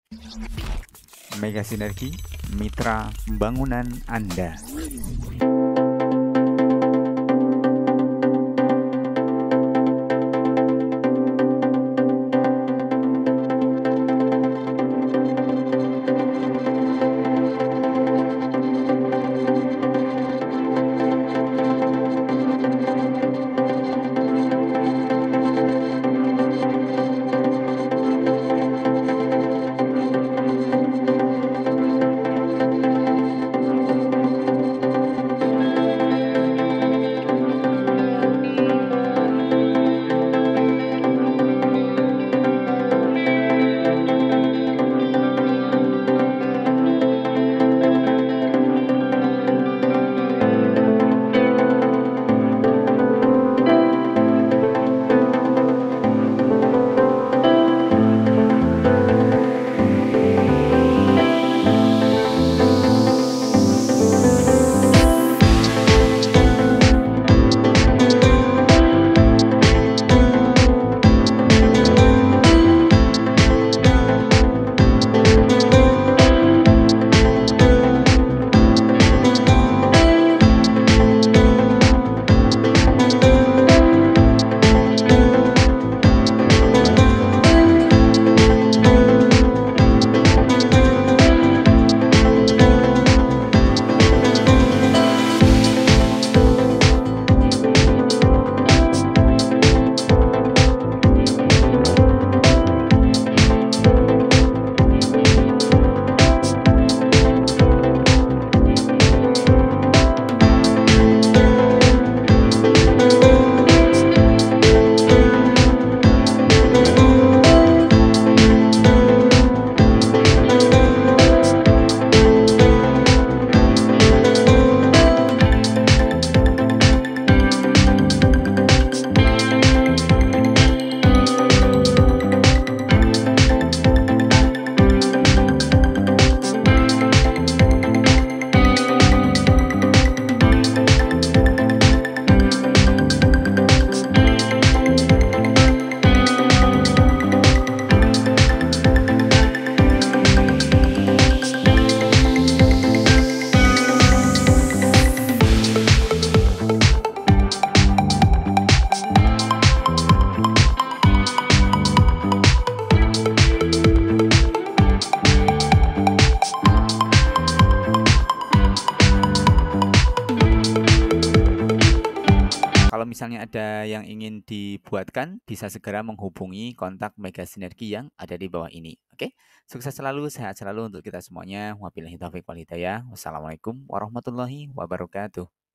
Mega Sinergi, mitra pembangunan Anda. Kalau misalnya ada yang ingin dibuatkan, bisa segera menghubungi kontak Mega Sinergi yang ada di bawah ini. Oke, sukses selalu, sehat selalu untuk kita semuanya. Wabillahi taufiq wal hidayah. Wassalamualaikum warahmatullahi wabarakatuh.